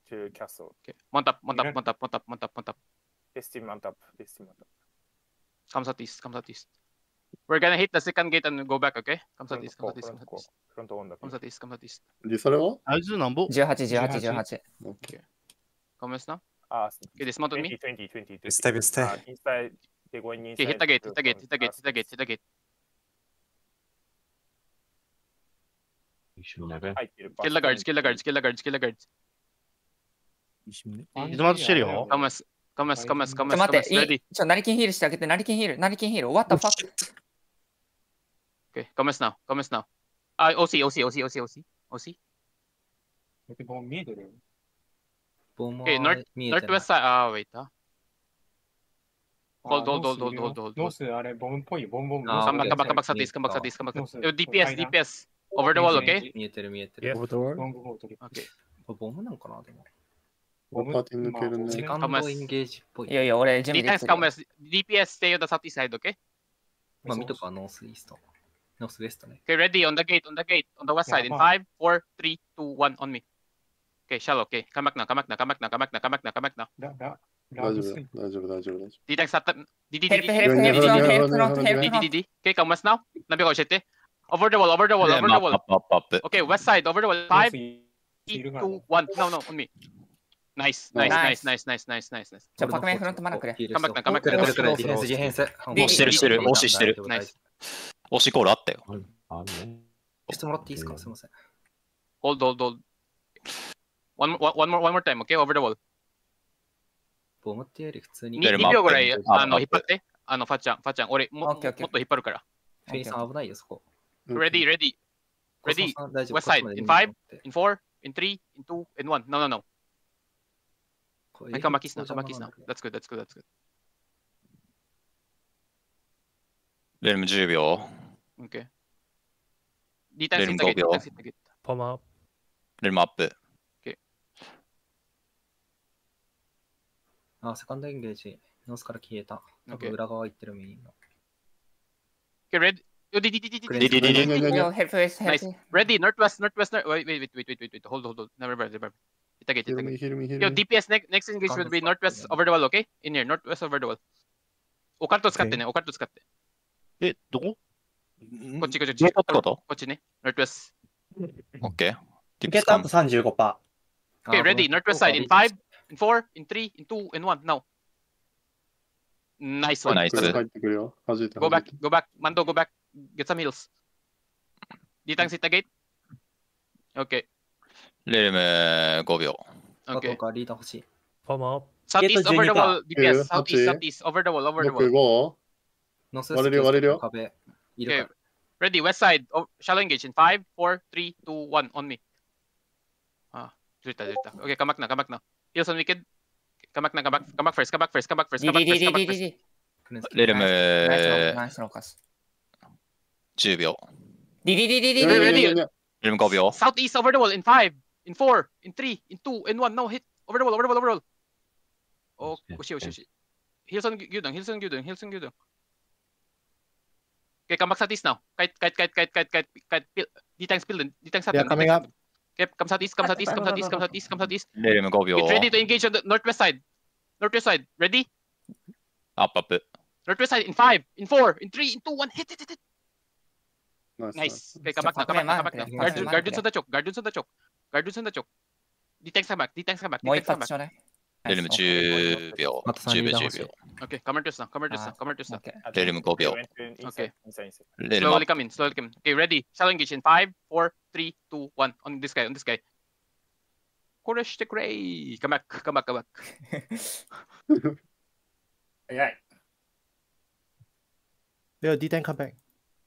to castle. Okay. Mount up, mount up, mount up, mount up, mount up, mount up. This team mount up. This team mount up. Come southeast, come southeast. We're gonna hit the second gate and go back, okay? Come Front southeast, come core, southeast, front come core. southeast. Front on the Come southeast, come southeast. で、それはあいつなんぼ 18、18、18。 ?OK。 Come west now. Ah, Okay, dismount with me. 20, 20, 20, 20. Stay, stay. Inside. They're going inside. Okay, hit the gate, hit the gate, from hit the gate, hit the gate, hit the gate. 入ってる Kill the guards, kill the guards, kill the guards, kill the guards. 水待ちしてるよ。 Come west, come west, come west, come ちょ west, 待 come って west. い Ready? ちょ成金ヒールしてあげて成金ヒール成金ヒール What the fuck Okay, come west now, come west now. OC, OC, OC, OC, OC, OC. もう見えてる。 ボンも Okay, 見えてない northwest side. Wait, Hold, hold, hold, hold, hold, hold. ノースあれボムっぽいボムボム。 あ Come back, come back, come back southeast, come back southeast, come back southeast. DPS, DPS. Over the wall, okay? 見えてる見えてる。 ボムボム取り。 Okay. これボムなんかなでも。 パーティー抜けるね。 セカンドエンゲージっぽい。 いやいや俺準備で D-tanks きてる come west. DPS stay on the southeast side, okay? まあ見とかノースイースト。ノースウェストね。 Okay, ready on the gate, on the gate, on the west side. In 5, 4, 3, 2, 1, on me. Okay, shallow, okay. Come back now, come back now, come back now, come back now, come back now, come back now. 大丈夫だ、大丈夫、大丈夫。 D-tanks at the... D, ヘルプヘルプヘルプフロントヘルプフロントヘルプ D, フロン D, ト D, D. Okay, come west now. Nabi ko siya Over the wall, over the wall, over the wall. Up. Okay, west side, over the wall. 5, 3, 2, 1. No, no, on me. Nice, nice, nice, nice, nice, nice, nice, nice. じゃあパクメンフロントマナクレ Come back now, come back くる now. くるくるディフェンスディフェンス。 押してるしてる押してる。 ナイス。 押しコールあったよ。 してもらっていいですかすみません。 Hold, hold, hold. One more time, okay? Over the wall. ボムっていうより普通に。 2秒ぐらい、引っ張って。ファッチャン、俺、もっと引っ張るから。 フェイさん危ないよ、そこ。 Ready, ready. Ready. West side. In 5, in 4, in 3, in 2, in 1. No, no, no. Come back east now, come back east now. That's good, that's good, that's good. レルム10秒。 Okay. D-tanks hit the gate, D-tanks hit the gate. パマレルムアップ。 あ、セカンドエンゲージ、ノースから消えた。多分裏側行ってるみんな。 Okay, ready? D. Help us, help Nice. us. Ready, northwest, northwest, wait. Hold. Never. Hit the gate. Yo, DPS next engage will be northwest over the wall, okay? In here, northwest over the wall. オカルト使ってね、オカルト使って。 え、どここっち。 ゲートってことこっちね、northwest. OK。 ゲットアップ35%。 Okay, ready, northwest side in 5, in 4, in 3, in 2, in 1, now. Nice one. Nice. Go back. Mando, go back. Get some heals. D-tanks hit the gate. Okay. レルム5秒。 Okay. リーダー欲しい。 パマ Southeast over the wall. DPS. Southeast. Over the wall. Over the wall. ノース割れるよ。 壁。 Okay. Ready, west side. Shallow engage in 5, 4, 3, 2, 1. On me. Okay, come back now. Heals on wicked. Come back first. DDDDDD レルムナイスローカス 10秒。 DDDDD レルム5秒。 Southeast over the wall in 5, in 4, in 3, in 2, in 1. Now hit. Over the wall. Oh, oshi. Heals on Gyudong. Okay, come back southeast now. Kite. D-tanks building. D-tanks They are coming up. Okay, come southeast. レルム5秒。 Get ready to engage on the northwest side. Ready? アップ。 Northwest side in 5, in 4, in 3, in 2, 1. Hit. Nice. Okay, come back now. Guardians on the choke. D-tanks come back. もう一発ちょうだいレルム10秒。10秒。 Okay, come to us now. レルム5秒。 Okay. レルム Slowly come in. Okay, ready. Shallow engage in 5, 4, 3, 2, 1. On this guy. これしてくれ。Come back. 早い。Yeah, D10 come back.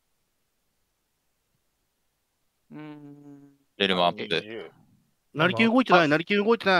レルムアップ。 成金動いてない。 Okay.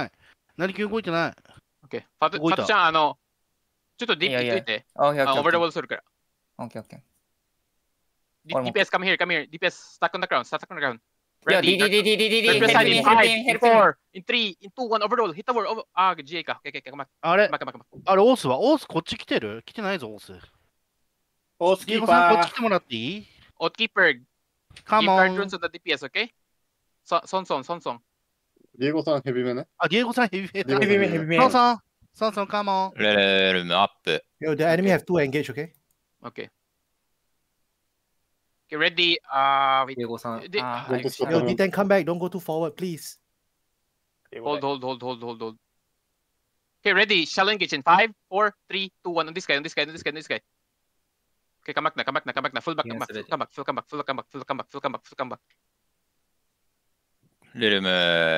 ファトちゃん、ちょっとディップいて。オーバードボールするから。 OK DPS, come here. DPS, stuck on the ground. Ready? Northwest side in 5, in 4, in 3, in 2, 1, overroll. Hit the wall. GA か。Okay, come back. あれオースこっち来てる？来てないぞ、オース。 オースキーこっパち来てもらっていい？ Outkeeper, Come keep on. guard runes on the DPS, okay? Son. ディエゴさんヘビめね。 あ、ディエゴさんヘビメ。 ディエゴさんヘビメ、ヘビメ。 ソンソン、ソンソン、カモン。 レルムアップ。 Yo, the enemy have 2 engage, okay? Okay. Okay, ready. Wait. 英語さん。 Don't go stop Yo, them. D10 come back, don't go too forward, please. Hold. Okay, ready. Shallow engage in 5, 4, 3, 2, 1. On this guy. Okay, come back na. Full back. レルム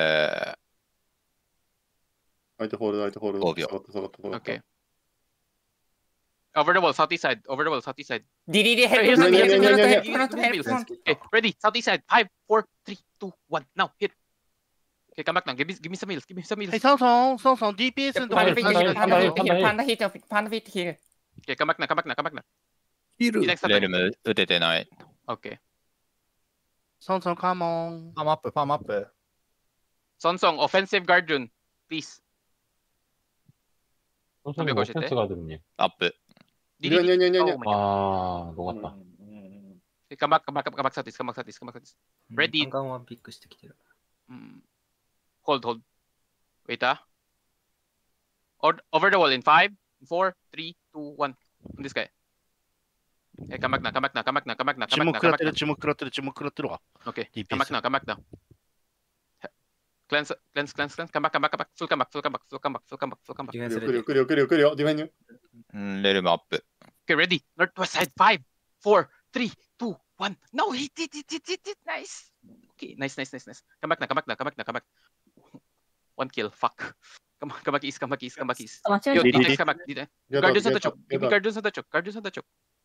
相手ホールド、相手ホールド。 5秒。 下がった。 Okay. Over the wall, southeast side. DDD ヘヘルルフロントヘルヘルフロントヘヘルルフロントヘルフロント。 Okay, ready. Southeast side. 5, 4, 3, 2, 1. Now, hit. Okay, come back now. Give me some heals. はい、ソンソン、ソンソン、DPS のところパンダフィットヒル、 にパンダフィットヒル、パンダフィット、パンダフィットヒル。 Okay, come back now. ヒール。 Relax レルム打ててない。 Okay. ソンソン、カモン。 パームアップ、パームアップ。 Sonsong, offensive guard rune. Please. オフェンスが出るね。 アップ。 にゃにゃにゃにゃにゃ Oh my god. ああ、よかった。 Okay, come back southeast. Ready. ガンガンワンピックしてきてる。 Hold. Wait, Over the wall in 5, 4, 3, 2, 1. On this guy. Okay, come back now. 注目食らってるわ。 Okay, DPS. come back now. Cleanse. Come back. Full comeback. ディフェンスレディ。 来るよ。ディフェンに。 レルムアップ。 Okay, ready. Northwest side. 5, 4, 3, 2, 1. No, hit. Nice. Okay, nice. Come back now. 1 kill. Fuck. Come back east. Yo, D-Tex, come back. Guardians on the choke. Give me Guardians on the choke.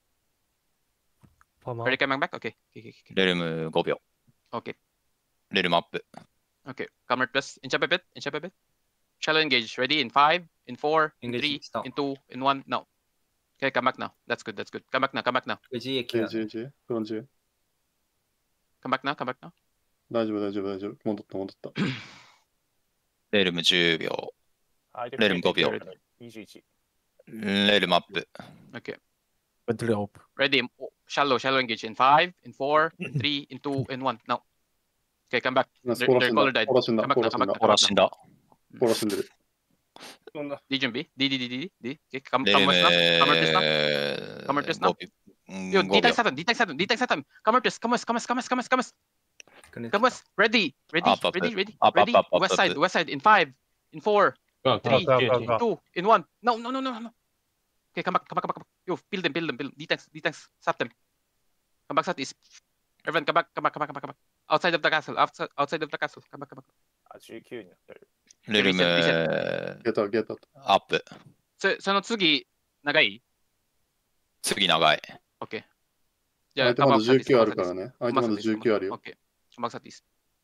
Ready, coming back? Okay. レルム5秒。 Okay. レルムアップ。 Okay. Come Northwest. Inch up a bit. Shallow engage. Ready in 5, in 4, in Engage 3, stop. in 2, in 1. No. Okay, come back now. That's good. Come back now. ジエキが。 フロンチ。 Come back now. 大丈夫。戻った。 レルム10秒。レルム5秒。 21。 レルムアップ。 Okay. Went to the op. Ready. Shallow engage in 5, in 4, in 3, in 2, in 1. No. Okay, come back. コ Their ーラ color died. 死んだ。 Come back now. ほら死んだ。 コーラ死んでる。 D準備 D. Okay, come レルム west now. Come west now. Yo, D-Type Saturn. Come west. Ready. Up. West side. In 5, in 4, 3, 2, in 1. No. Okay, come back. Yo, build them. D-Tanks, stop them. Come back southeast. Everyone, come back. Outside of the castle. Come back. 19になってる。 レルムゲット。 アップ。 その次、長い？ 次長い。 OK。 じゃあ、相手まだ19あるからね。相手まだ19あるよ。 OK。come back southeast。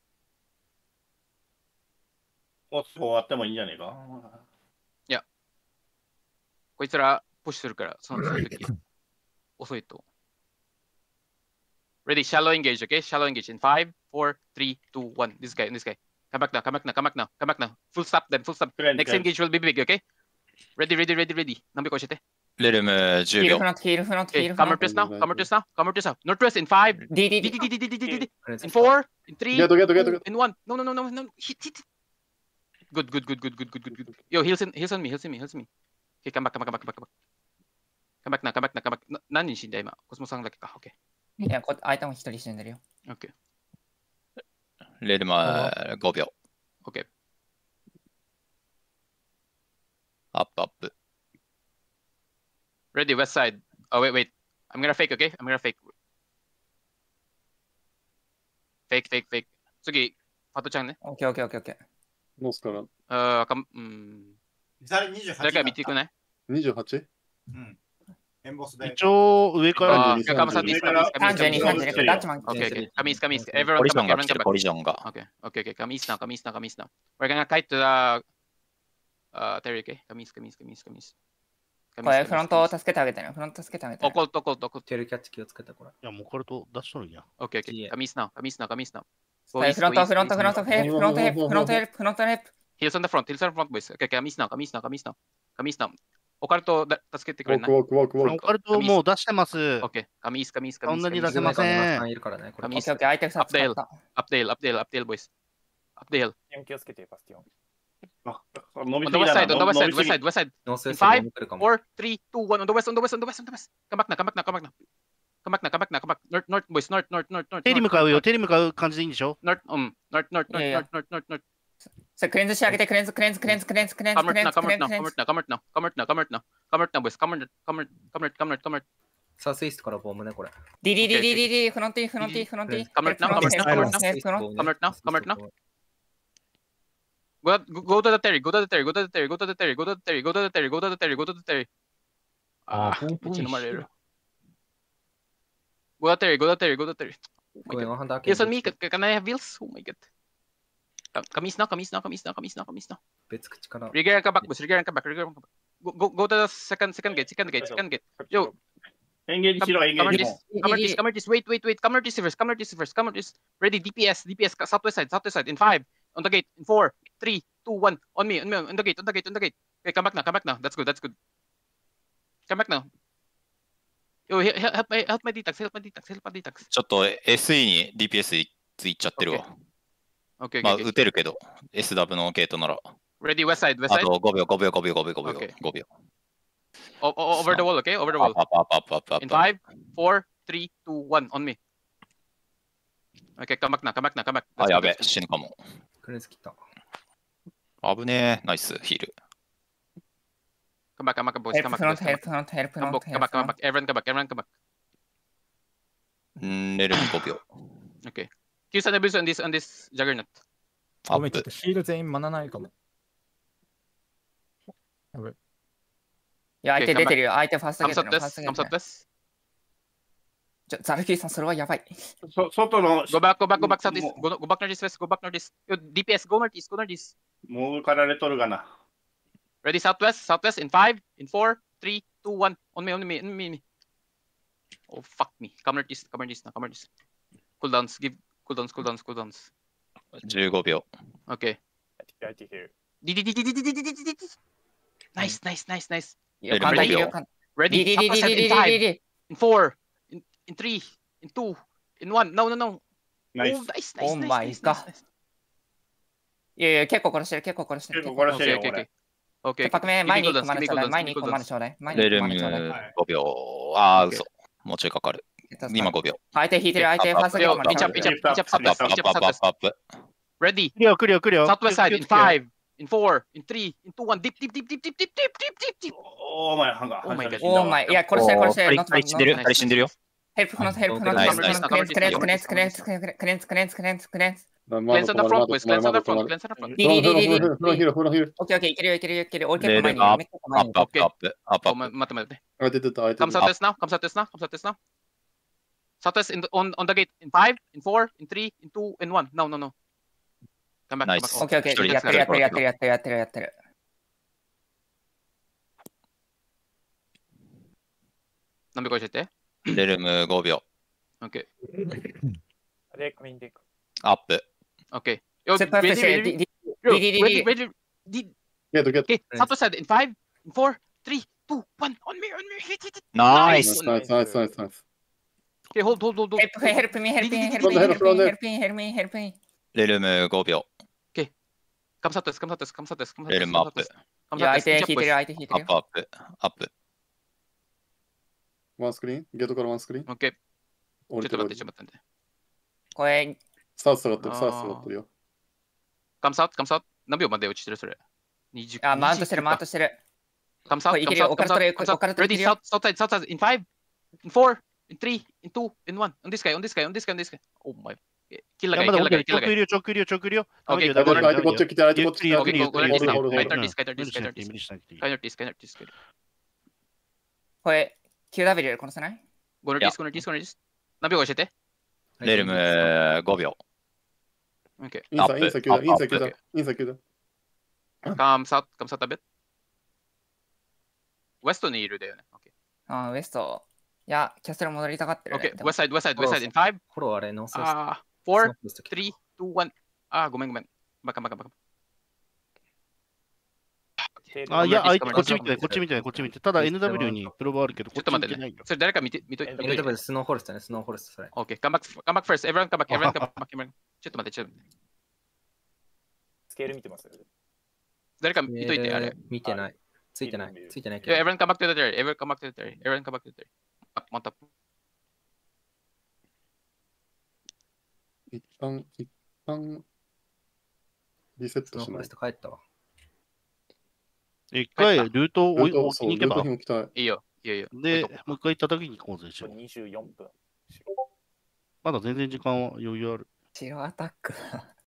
終わってもいいんじゃねえか。 いや。こいつら、プッシュするから、その時、遅いと。Ready, shallow engage, okay? Shallow engage in 5, 4, 3, 2, 1. This guy. Come back now. Full stop them. Next engage will be big, okay? Ready. 何秒か教えて。 レルム10秒。 ヒールフロント。 Okay, come press now. Northwest in 5, DD in 4, in 3, Get in 1. No. Hit. Good. Yo, heals on me. Okay, come back. Come back now. 何人死んだ今？コスモさんだけか。Okay. いや、相手も一人死んでるよ。 Okay. レルム5秒。 Okay. アップ。 Ready, west side. Oh, wait. I'm gonna fake, okay? Fake. 次、パトちゃんね。 オッケー。 ノースから。 誰か見てくない？ 28？ うん。エンボスで。 一応、上から。 32、32。ダッチマン。 Okay. Come east. コ Everyone リジョン come が back. 来てる、コリジョンが。 Okay. Come east now. We're gonna kite to the Terry, okay? Come east. これフロントを助けてあげてね。 オコルト。 テルキャッチ気をつけてこれ。 いや、もうこれと出しとるんや。 Okay. Come east now. フロントヘルプ。 Heals on the front, boys. Okay, come east now. オカルト助けてくれない？ ワク。 オカルトもう出してます。 Okay. Come east. そんなに出せません。 いるからね。これ。 オッケー。相手2つ使った。 Updale, boys. up the hill. 4気をつけて、バスティオン。 あ、伸び On す the ぎ west だ side, な。 on the west 伸 side, び west すぎ side, west side. ノースウェ In ストボム 5, 来るかも。 4, 3, 2, 1, on the west, on the west, on the west, on the west. Come back now, come back now, come back now. Come back now, come back now, come back. North, north, boys, north, north, north, north. 手に向かうよ、手に向かう感じでいいんでしょ？ North, north, north, north, いやいや north, north, north, north. それクレンズしてあげて、クレンズ、クレンズ、クレンズ、クレンズ、クレンズ、 Come クレ right ン now, ズ、 come クレ right ンズ、 now, クレン come ズ。 right now, come right now, come right now. Come right now, boys. Come right, come right, come right, come right, come right. サウスイーストからボムね、これ。 ディディディディディディ、フロンティ、フロンティ、フロンティ。 Come right now, come right now, come right now. Come right now, come right now. Go to the Terry, go to the Terry, go to the Terry, go to the Terry, go to the Terry, go to the Terry, go to the Terry, go to the Terry. あ Ah, ー、本当に medyo namarero. Go to the Terry, go to the Terry, go to the Terry. Oh ご my めん、 god. ハンダー Yes, on me, can I have wheels? Oh my god. Kamis na, kamis na, kamis na, kamis na, kamis na. 別口から。 Rigger ka back, boss. Rigger ka back, rigger ka back. Go to the second gate, second gate, second gate. Yo, エンゲージしろ、エンゲ come ー here ジ this, come here this, come here this. Wait, wait, wait. Come here this first, come here this first, come here this. Ready, DPS, DPS, southwest side, southwest side. In 5, on the gate. In 4, 3, 2, 1. On me, on me, on the gate, on the gate, on the gate. Okay, come back now, come back now. That's good, that's good. Come back now. Yo, help my detox, help my detox, help my detox. ちょっと SE に DPS ついちゃってるわ。 Okay, まあ、 okay, 撃 okay. てるけど、SW のゲートなら。 Ready, west side, west あ side. と5秒、5秒、5秒、5秒、5秒、 Okay. 5秒。 Over the wall, okay? Over the wall. アップ、アップ、アップ、アップ、アッ In プ。 5, 4, 3, 2, 1. On me. Okay, come back now, come back now, come back. あ、 That's や good, べ that's、good. 死ぬかも。 クレンズ切った。 危ねえ、ナイス、ヒール。 Come back, come back, boys. ヘル Come プ back, フロン boys. ト、 Come ヘル back. プフロント、ヘルプフロン Come ト、 back, come back, everyone come back, everyone come back. レルム5秒。 Okay. Use an abuse on this juggernaut. アップごめん、ちょっと。ヒール全員マナないかも。やべ。 いや、相手出てるよ。相手ファースト Come ゲート south のファー west, ストゲ come ート south。west. ザルキーさん、それはやばい。 外の Go back, go back, go back southeast. Go back northeast, go back northeast. Yo, DPS, go northeast, go northeast. もうかられとるがな。 Ready, southwest, southwest. In 5, in 4, 3, 2, 1. On me, on me, on me. Oh, fuck me. Come northeast, come northeast now, come northeast. Cooldowns, give cooldowns, cooldowns, cooldowns. 15秒。 Okay. IT here. Nice, nice, nice, nice. いや、 レルム簡単に 5秒いいよ。 Ready, ディディディ southwest ディ side. ディ In ディ 5, ディディ。 in 4, in 3, in 2, in 1. No, no, no. ナイ Oh, ス。 nice, Oh nice, nice, my nice, god. nice, nice. いやいや、結構殺してる、結構殺してる。 結構殺してる Okay, よ、 okay, こ okay. れ。 Okay, パクメ、 give 前 me に1 cooldowns, 個マ give ナ me ちょうだい。 cooldowns, 前 give に me 1個マナ cooldowns. ちょうだい。前に1 レルム個マナちょうだい。 5秒。あー、嘘。もうちょいかかる。今5秒。 相手引いてる、相手ファーストゲート Yo, まで inch up, inch up, inch up, アップ、アッ southwest, プ、 inch アッ up, プ、アップ、 southwest. アップ。 Ready. 来るよ、来るよ、来るよ。 Southwest side in 気をつけよ 5, in 4, in 3, in 2, 1. Deep, deep, deep, deep, deep, deep, deep, deep, deep, deep. おーマイ、ハンガー。 Oh my god. オーマイ、いや、殺してる、殺してる。 おー二人死んでる、 ノット二人死んでるよ。 ヘルプフロント、ヘルプフロント、 ナイスヘルプフロント、クレンズ、クレンズ、クレンズ、クレンズ、 ナクレンズ、クレンズ、クレンズ、クレンズ、クレンズ。 まだ Cleanse on the 止ま front, る boys. ま Cleanse だ on the 止ま front. る Cleanse on the front. ディディディディディ。 フロンヒールフロンヒール。 オッケーオッケー、いけるよ、いけるよ、いけるよ。俺結レルム構前にいる。めっちゃ前にいるアップ、アップ、アップ、アップ、ア Oh, ップ。 待って待って。 相手出た相手 Come 出た southwest now. Come southwest now. Come southwest now. Southwest on the gate. In 5, in 4, in 3, in 2, in 1. No, no, no. Come back. Nice. Come オッケーオッケー、やってる、やってる、やってる、やってる、やってる、やってる。 何秒超えて？ レルム5秒。 Okay. で、カミンでいく。 アップ。 Okay. Yo, ステップアップ ready, して、 ready, ディディ Yo, ディディ ready, ディ。 ready. Di- ゲートゲート Okay, Southwest side in 5, in 4, 3, 2, 1. On me, on me. Hit, hit, hit. ナイ Nice. ス。 ナイスナイスナイスナイス Okay, hold, hold, hold, hold. ヘルプ、ヘルプミー、ヘルプミー、ヘルプミー、ヘルプミー、ヘルプミー、ヘルプミー、ヘルプミー。 レルム5秒。 Come southwest, come southwest, come southwest, come southwest. レルムアップ。 Come いや、 southwest. 相手 Inch 引い up, てる、 boys. 相手引いてるアップ、。アップ、アップ。 ワンスクリーンゲートからワンスクリーン Okay. 降りてるちょっと待って、ちょっと待って。 これ、 スタート下がってるスタート下がってるよ Come south, come south. 何秒まで落ちてるそれ？20。 あ、マウントしてる、マウントしてる。 Come south, これい come けるよ、 south, オカ come ルト south, レ come south. オカルトレ Ready, いけるよ south, south side, south side. In 5, in 4, in 3, in 2, in 1. On this guy, on this guy, on this guy, on this guy. Oh my. Kill the いや guy, まだ kill the 置 guy, ける。 kill the 直 guy. いるよ、直いるよ、直いるよ。 Okay, ダメだよ相手こっち来て相手こっち来て Okay, go, go, ホー let ル this ド now. ホールド Kite northeast, kite 無 northeast, 理し kite なくていい、無 northeast. 理しなくていい。 Kite northeast, kite northeast. これ、QW 殺せない Go northeast, go northeast, go northeast. 何秒教えて？ レルム5秒。 Okay. インサイインサイ級だインサイ級だインサイ級だ Come south, come south a bit. ウエストにいるだよね。Okay. あー、ウエスト。いや、キャスル戻りたがってるね。 Okay, でも west side, west side, west side. In 5, フォローあれ、ノースウェスト。 4, 3, 2, 1. ごめんごめん。バカバカバカ。 あ、いや、 ここっち見てない、こっち見てない、こっち見て。ただ NW にプロバーあるけど、 ちょっと待ってね。それ誰か見といて。 NW スノーフォレストね、スノーフォレスト、それ。 Okay, come back first. Everyone come back, everyone come back. ちょっと待って、ちょっと待って。 スケール見てます。 誰か見といて、あれ。 見てない。ついてない。ついてないけ Yeah, ど。 everyone come back to the dirt. Everyone come back to the dirt. Everyone come back to the dirt. あ、また。 一旦リセットしないそのフォレス。ト帰ったわ。 一回ルートを置きに行けばルートに。置きたい。 いいよ。いいよいいよ。 で、もう一回行った時に行こうぜ、一応。 24分。 まだ全然時間は余裕ある。 白アタックだ。